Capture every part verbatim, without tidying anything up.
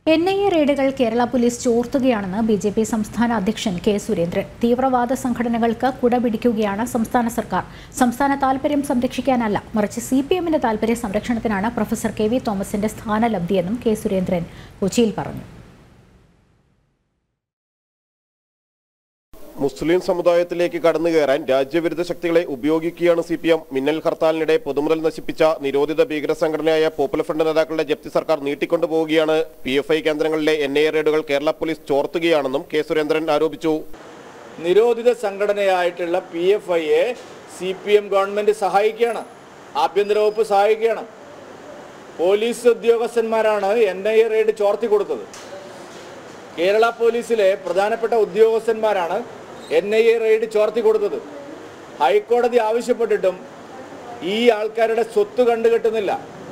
N I A റെയ്ഡുകൾ Kerala police ചോർത്തുകയാണെന്ന് B J P സംസ്ഥാന അധ്യക്ഷൻ കെ സുരേന്ദ്രൻ. തീവ്രവാദ സംഘടനകൾക്ക് കുടപിടിക്കുകയാണ് സംസ്ഥാന സർക്കാർ. സംസ്ഥാന താൽപര്യം സംരക്ഷിക്കാനല്ല, മറിച്ച് സി പി എമ്മിന്റെ താൽപര്യ സംരക്ഷണത്തിനാണ് പ്രൊഫസർ കെ വി തോമസിന്റെ സ്ഥാനലബ്ധിയെന്നും കെ സുരേന്ദ്രൻ കൊച്ചിയിൽ പറഞ്ഞു. മുസ്ലിം സമുദായത്തിലേക്ക് കടന്നു കയറാൻ രാജ്യവിരുദ്ധ ശക്തികളെ ഉപയോഗിക്കുകയാണ് സി പി എം. മിന്നൽ ഹർത്താലിനിടെ പൊതുമുതൽ നശിപ്പിച്ച നിരോധിത ഭീകര സംഘടനയായ പോപ്പുലർ ഫ്രണ്ട് നേതാക്കളുടെ ജപ്തി സർക്കാർ നീട്ടിക്കൊണ്ടുപോവുകയാണ്. പി എഫ് ഐ കേന്ദ്രങ്ങളിലെ എൻ ഐ എ റെയ്ഡുകൾ കേരള പോലീസ് ചോർത്തുകയാണെന്നും കെ സുരേന്ദ്രൻ ആരോപിച്ചു. നിരോധിത സംഘടനയായിട്ടുള്ള പി എഫ് ഐയെ സി പി എം ഗവൺമെന്റ് സഹായിക്കുകയാണ്, ആഭ്യന്തര വകുപ്പ് സഹായിക്കുകയാണ്. പോലീസ് ഉദ്യോഗസ്ഥന്മാരാണ് എൻ ഐ എ റെയ്ഡ് ചോർത്തി കൊടുത്തത്. കേരള പോലീസിലെ പ്രധാനപ്പെട്ട ഉദ്യോഗസ്ഥന്മാരാണ് എൻ ഐ എ റെയ്ഡ് ചോർത്തി കൊടുത്തത്. ഹൈക്കോടതി ആവശ്യപ്പെട്ടിട്ടും ഈ ആൾക്കാരുടെ സ്വത്ത് കണ്ടുകെട്ടുന്നില്ല.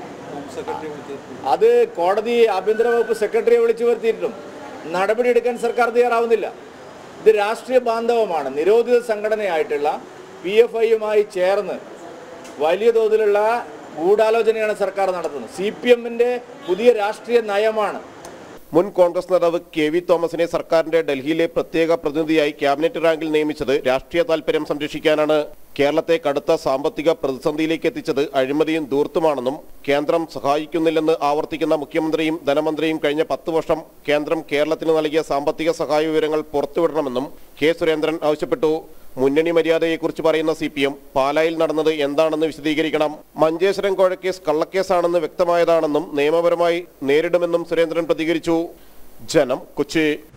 അത് കോടതി ആഭ്യന്തര വകുപ്പ് സെക്രട്ടറിയെ വിളിച്ചു വരുത്തിയിട്ടും നടപടിയെടുക്കാൻ സർക്കാർ തയ്യാറാവുന്നില്ല. ഇത് രാഷ്ട്രീയ ബാന്ധവമാണ്. നിരോധിത സംഘടനയായിട്ടുള്ള പി എഫ് ഐയുമായി ചേർന്ന് വലിയ തോതിലുള്ള ഗൂഢാലോചനയാണ് സർക്കാർ നടത്തുന്നത്. സി പി എമ്മിൻ്റെ പുതിയ രാഷ്ട്രീയ നയമാണ്. മുൻ കോൺഗ്രസ് നേതാവ് കെ വി തോമസിനെ സർക്കാരിന്റെ ഡൽഹിയിലെ പ്രത്യേക പ്രതിനിധിയായി ക്യാബിനറ്റ് റാങ്കിൽ നിയമിച്ചത് രാഷ്ട്രീയ താൽപര്യം സംരക്ഷിക്കാനാണ്. കേരളത്തെ കടുത്ത സാമ്പത്തിക പ്രതിസന്ധിയിലേക്ക് എത്തിച്ചത് അഴിമതിയും ധൂർത്തുമാണെന്നും കേന്ദ്രം സഹായിക്കുന്നില്ലെന്ന് ആവർത്തിക്കുന്ന മുഖ്യമന്ത്രിയും ധനമന്ത്രിയും കഴിഞ്ഞ പത്ത് വർഷം കേന്ദ്രം കേരളത്തിന് നൽകിയ സാമ്പത്തിക സഹായ വിവരങ്ങൾ പുറത്തുവിടണമെന്നും കെ സുരേന്ദ്രൻ ആവശ്യപ്പെട്ടു. മുന്നണി മര്യാദയെക്കുറിച്ച് പറയുന്ന സി പി എം പാലായിൽ നടന്നത് എന്താണെന്ന് വിശദീകരിക്കണം. മഞ്ചേശ്വരം കോഴക്കേസ് കള്ളക്കേസാണെന്ന് വ്യക്തമായതാണെന്നും നിയമപരമായി നേരിടുമെന്നും സുരേന്ദ്രൻ പ്രതികരിച്ചു. ജനം, കൊച്ചി.